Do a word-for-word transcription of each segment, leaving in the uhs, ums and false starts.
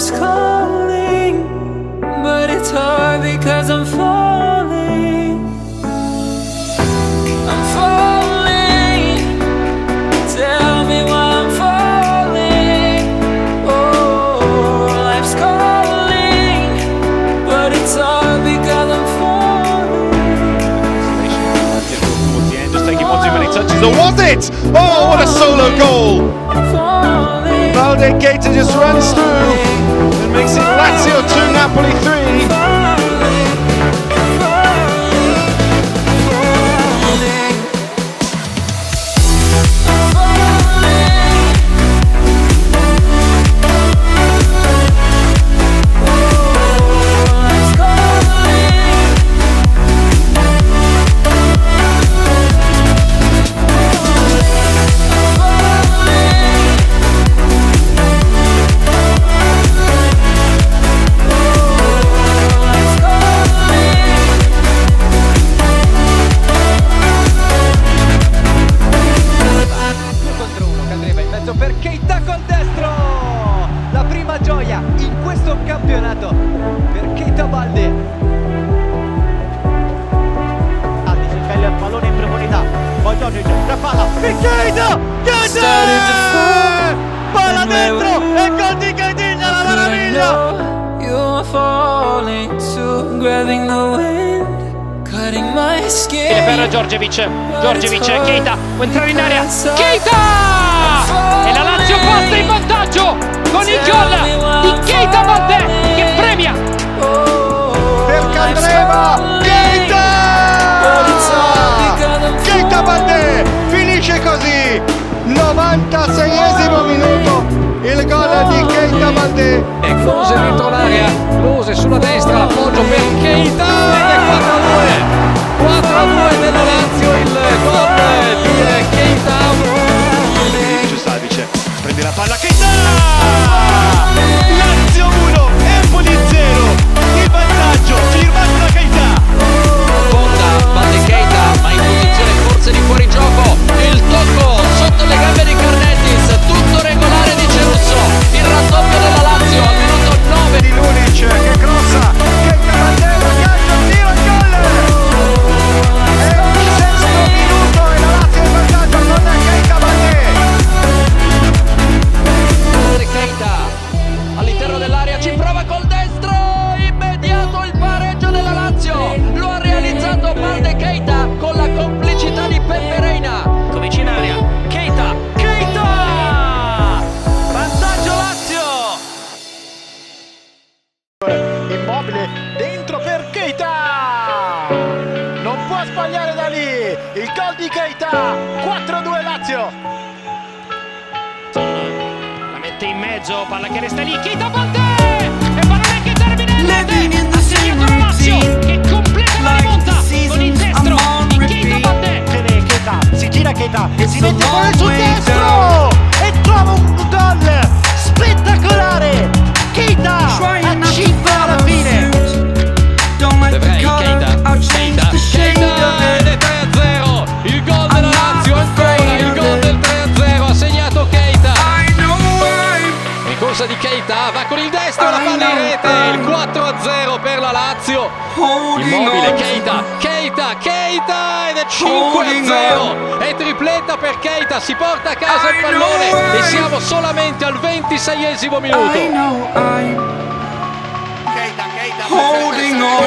life's calling, but it's hard because I'm falling. I'm falling. Tell me why I'm falling. Oh, life's calling, but it's hard because I'm falling. Towards the end, just taking one too many touches. Or was it? Oh, what a solo goal! Balde Keita just runs through and makes it Lazio two, Napoli three. Per Keita col destro, la prima gioia in questo campionato per Keita Balde. Aldi si scaglia il pallone in profondità, poi Giorgic, la palla per Keita, Keita! Palla dentro e gol di Keita, la meraviglia! You're falling to grabbing the wind, cutting my skin. Per Djordjevic, Djordjevic, Keita, può entrare in area, Keita! E la Lazio passa in vantaggio con il gol di Keita Balde che premia Per Candreva, Keita! Keita Balde finisce così, novantaseiesimo minuto, il gol di Keita Balde. Close dentro l'area, Close sulla destra, l'appoggio per Keita ed è quattro a due, quattro a due della Lazio, il gol di Keita. Savic prende la palla, Keita! Lazio uno, Empoli zero, il vantaggio firmato da Keita. Fonda, Balde Keita, ma in posizione forse di fuorigioco, il tocco sotto le gambe di Cornettis, tutto regolare di Cerusso, il raddoppio della Lazio al minuto nove di Lulic che crossa, Keita Bandera, calcio, tiro e gol! È il sesto minuto e la Lazio in vantaggio con Keita Bandera. Keita all'interno dell'area ci prova col destro, immediato il pareggio della Lazio, lo ha realizzato Balde Keita con la complicità di Pepe Reina. Comincia in area, Keita, Keita! Vantaggio Lazio! Immobile dentro per Keita, non può sbagliare da lì, il gol di Keita, quattro a due Lazio. in mezzo, palla che resta lì, Keita Balde e pallone che termina in rete, ha segnato la Lazio che completa la rimonta con il destro di Keita Balde. Keita, si gira Keita e si mette con il suo destro e trova un gol spettacolare. Keita a cinque alla fine. Keita, Keita, Keita ed è tre a zero, il gol della Lazio ancora, il gol del tre a zero ha segnato Keita. Ricorsa di Keita, va con il destro, la palla in rete, il quattro a zero per la Lazio. Immobile, Keita, Keita, Keita ed è cinque a zero, è tripletta per Keita, si porta a casa il pallone e siamo solamente al ventiseiesimo minuto. Keita, Keita, Holding on,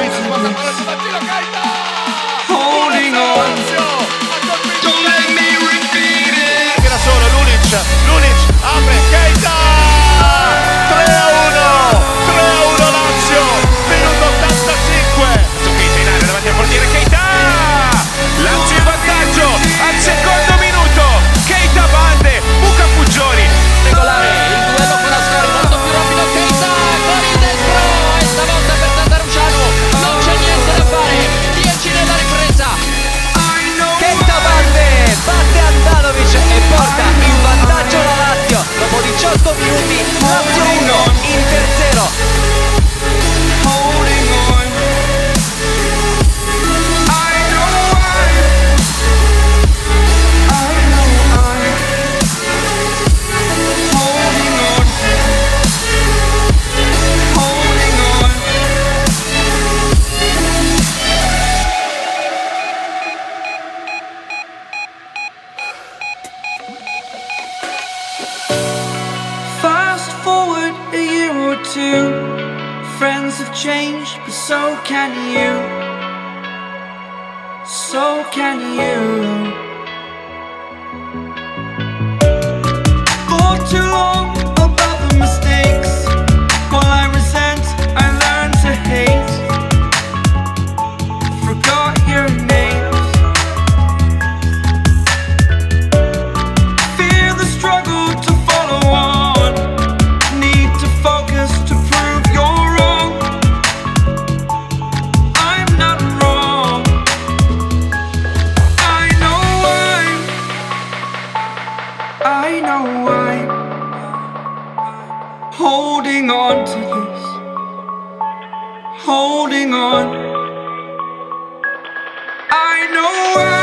holding on, don't let me repeat it. Era solo Lulic, Lulic apre, Keita, tre a uno, tre a uno Lazio, minuto ottantacinque. Keita in area davanti al portiere, Keita, Lazio in vantaggio al secondo minuto, Keita Balde, Luca Puggioli. Regolare, il duello con Ascari, molto più rapido Keita, con il destro, e stavolta per Tatarusciano, non c'è niente da fare, dieci nella ripresa. Keita Balde batte Andanovic e porta in vantaggio la Lazio dopo diciotto minuti. too. Friends have changed, but so can you. So can you. For too long about the mistakes, while I resent, I learned to hate. Forgot your names. Fear the struggle to follow on. Need to focus to prove you're wrong. I'm not wrong. I know I'm I know I'm holding on to this. Holding on. I know I